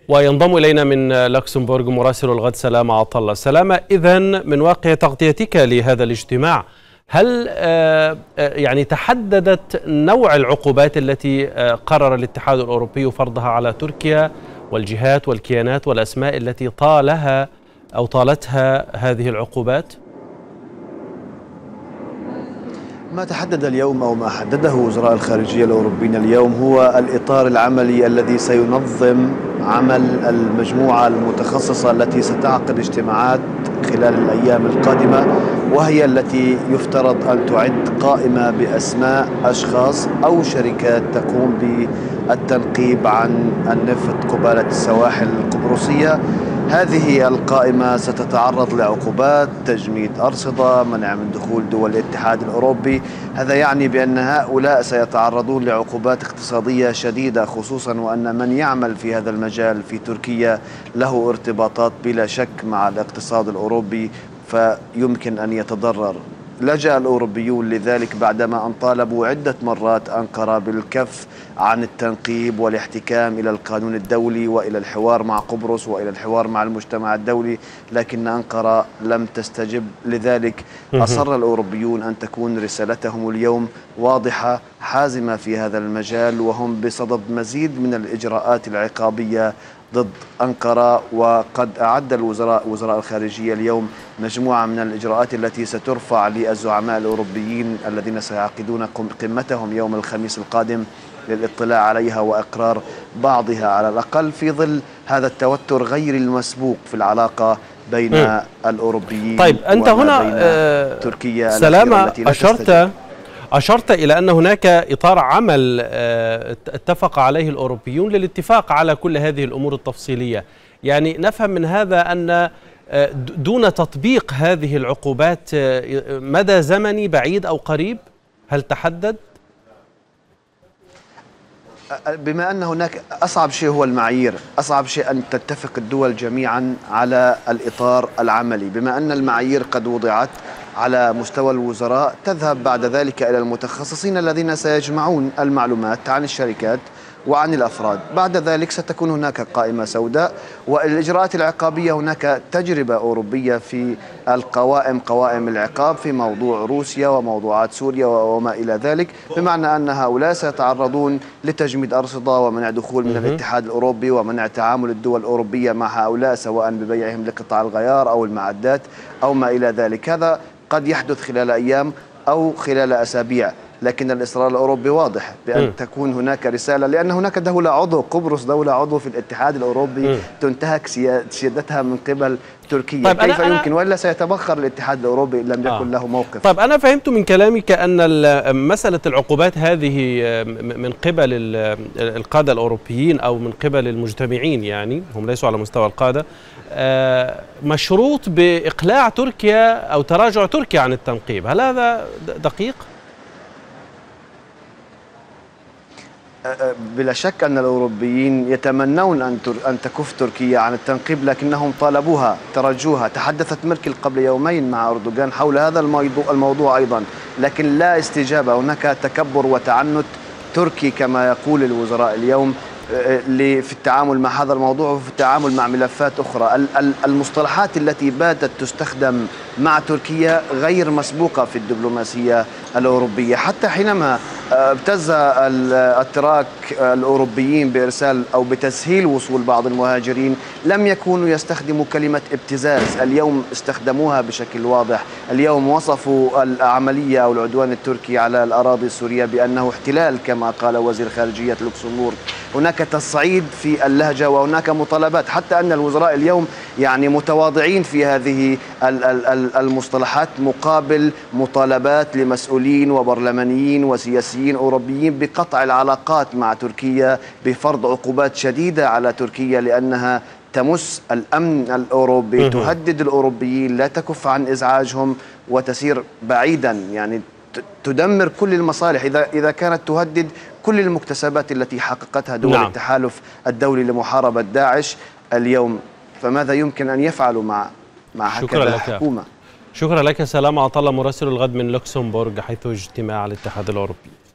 وينضم إلينا من لوكسمبورغ مراسل الغد سلامة عطلة. سلامة، إذن من واقع تغطيتك لهذا الاجتماع، هل يعني تحددت نوع العقوبات التي قرر الاتحاد الأوروبي فرضها على تركيا والجهات والكيانات والأسماء التي طالها أو طالتها هذه العقوبات؟ ما تحدد اليوم أو ما حدده وزراء الخارجية الأوروبيين اليوم هو الإطار العملي الذي سينظم عمل المجموعة المتخصصة التي ستعقد اجتماعات خلال الأيام القادمة، وهي التي يفترض أن تعد قائمة بأسماء أشخاص أو شركات تقوم بالتنقيب عن النفط قبالة السواحل القبرصية. هذه القائمة ستتعرض لعقوبات، تجميد أرصدة، منع من دخول دول الاتحاد الأوروبي. هذا يعني بأن هؤلاء سيتعرضون لعقوبات اقتصادية شديدة، خصوصا وأن من يعمل في هذا المجال في تركيا له ارتباطات بلا شك مع الاقتصاد الأوروبي، فيمكن أن يتضرر. لجأ الأوروبيون لذلك بعدما أن طالبوا عدة مرات أنقرة بالكف عن التنقيب والاحتكام إلى القانون الدولي وإلى الحوار مع قبرص وإلى الحوار مع المجتمع الدولي، لكن أنقرة لم تستجب. لذلك أصر الأوروبيون أن تكون رسالتهم اليوم واضحة حازمة في هذا المجال، وهم بصدد مزيد من الإجراءات العقابية ضد أنقرة. وقد أعد وزراء الخارجية اليوم مجموعة من الإجراءات التي سترفع للزعماء الأوروبيين الذين سيعقدون قمتهم يوم الخميس القادم للاطلاع عليها وإقرار بعضها على الأقل، في ظل هذا التوتر غير المسبوق في العلاقة بين الأوروبيين. طيب، أنت هنا تركيا سلامة أشرت إلى أن هناك إطار عمل اتفق عليه الأوروبيون للاتفاق على كل هذه الأمور التفصيلية. يعني نفهم من هذا أن دون تطبيق هذه العقوبات مدى زمني بعيد أو قريب، هل تحدد؟ بما أن هناك أصعب شيء هو المعايير، أصعب شيء أن تتفق الدول جميعا على الإطار العملي. بما أن المعايير قد وضعت على مستوى الوزراء، تذهب بعد ذلك إلى المتخصصين الذين سيجمعون المعلومات عن الشركات وعن الأفراد. بعد ذلك ستكون هناك قائمة سوداء، والإجراءات العقابية هناك تجربة أوروبية في قوائم العقاب في موضوع روسيا وموضوعات سوريا وما إلى ذلك، بمعنى أن هؤلاء سيتعرضون لتجميد أرصدة ومنع دخول من الاتحاد الأوروبي ومنع تعامل الدول الأوروبية مع هؤلاء سواء ببيعهم لقطع الغيار أو المعدات أو ما إلى ذلك. هذا قد يحدث خلال أيام أو خلال أسابيع، لكن الإصرار الأوروبي واضح بأن تكون هناك رسالة، لأن هناك دولة عضو، قبرص دولة عضو في الاتحاد الأوروبي تنتهك سيادتها من قبل تركيا. طيب، كيف يمكن؟ وإلا سيتبخر الاتحاد الأوروبي إن لم يكن له موقف. طيب، أنا فهمت من كلامك أن مسألة العقوبات هذه من قبل القادة الأوروبيين أو من قبل المجتمعين، يعني هم ليسوا على مستوى القادة، مشروط بإقلاع تركيا أو تراجع تركيا عن التنقيب. هل هذا دقيق؟ بلا شك أن الأوروبيين يتمنون أن تكف تركيا عن التنقيب، لكنهم طالبوها، ترجوها. تحدثت ميركل قبل يومين مع أردوغان حول هذا الموضوع أيضا، لكن لا استجابة. هناك تكبر وتعنت تركي كما يقول الوزراء اليوم في التعامل مع هذا الموضوع وفي التعامل مع ملفات أخرى. المصطلحات التي باتت تستخدم مع تركيا غير مسبوقة في الدبلوماسية الأوروبية. حتى حينما ابتز الاتراك الأوروبيين بإرسال أو بتسهيل وصول بعض المهاجرين، لم يكونوا يستخدموا كلمة ابتزاز. اليوم استخدموها بشكل واضح. اليوم وصفوا العملية أو العدوان التركي على الأراضي السورية بأنه احتلال كما قال وزير خارجية لوكسمبورغ. هناك تصعيد في اللهجة وهناك مطالبات، حتى أن الوزراء اليوم يعني متواضعين في هذه المصطلحات مقابل مطالبات لمسؤولين وبرلمانيين وسياسيين أوروبيين بقطع العلاقات مع تركيا، بفرض عقوبات شديدة على تركيا لأنها تمس الأمن الأوروبي، تهدد الأوروبيين، لا تكف عن إزعاجهم وتسير بعيدا، يعني تدمر كل المصالح إذا كانت تهدد كل المكتسبات التي حققتها دول التحالف الدولي لمحاربة داعش اليوم. فماذا يمكن أن يفعلوا مع هكذا حكومة؟ شكرا لك سلامة عطلة مراسل الغد من لوكسمبورغ، حيث اجتماع الاتحاد الأوروبي.